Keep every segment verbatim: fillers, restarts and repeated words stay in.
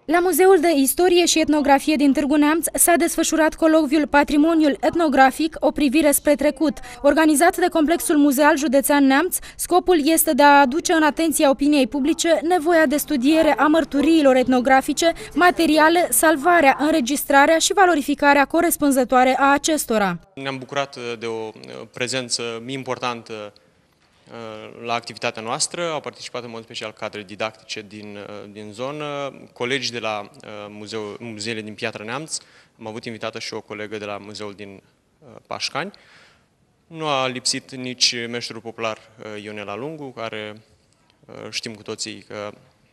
La Muzeul de Istorie și Etnografie din Târgu Neamț s-a desfășurat colocviul Patrimoniul etnografic, o privire spre trecut. Organizat de Complexul Muzeal Județean Neamț, scopul este de a aduce în atenția opiniei publice nevoia de studiere a mărturiilor etnografice, materiale, salvarea, înregistrarea și valorificarea corespunzătoare a acestora. Ne-am bucurat de o prezență importantă la activitatea noastră. Au participat în mod special cadre didactice din, din zonă, colegi de la muzeu, muzeele din Piatra Neamț. Am avut invitată și o colegă de la muzeul din Pașcani. Nu a lipsit nici meșterul popular Ionela Lungu, care știm cu toții că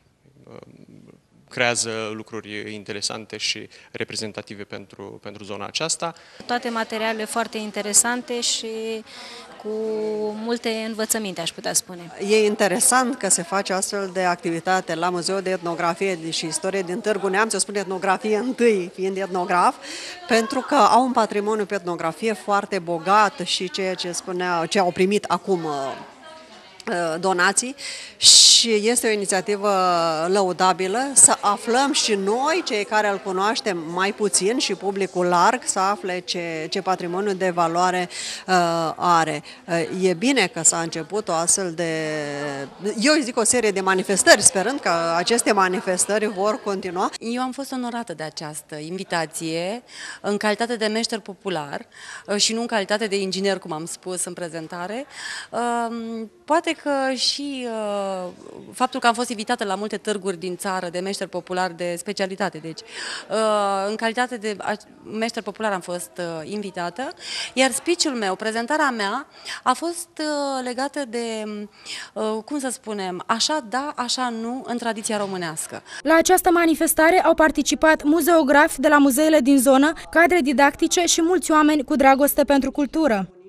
creează lucruri interesante și reprezentative pentru, pentru zona aceasta. Toate materialele foarte interesante și cu multe învățăminte, aș putea spune. E interesant că se face astfel de activitate la Muzeul de Etnografie și Istorie din Târgu Neamț, eu spun etnografie întâi, fiind etnograf, pentru că au un patrimoniu pe etnografie foarte bogat și ceea ce spunea, ce au primit acum donații, și este o inițiativă lăudabilă să aflăm și noi, cei care îl cunoaștem mai puțin, și publicul larg să afle ce, ce patrimoniu de valoare uh, are. Uh, e bine că s-a început o astfel de, eu zic o serie de manifestări, sperând că aceste manifestări vor continua. Eu am fost onorată de această invitație în calitate de meșter popular uh, și nu în calitate de inginer, cum am spus în prezentare. Uh, poate că și uh, faptul că am fost invitată la multe târguri din țară de meșter popular de specialitate, deci uh, în calitate de meșter popular am fost uh, invitată, iar speech-ul meu, prezentarea mea a fost uh, legată de, uh, cum să spunem, așa da, așa nu, în tradiția românească. La această manifestare au participat muzeografi de la muzeele din zonă, cadre didactice și mulți oameni cu dragoste pentru cultură.